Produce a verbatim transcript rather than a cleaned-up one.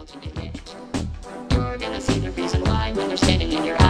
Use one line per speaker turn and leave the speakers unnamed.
able to manage. You're gonna see the reason why when they're standing in your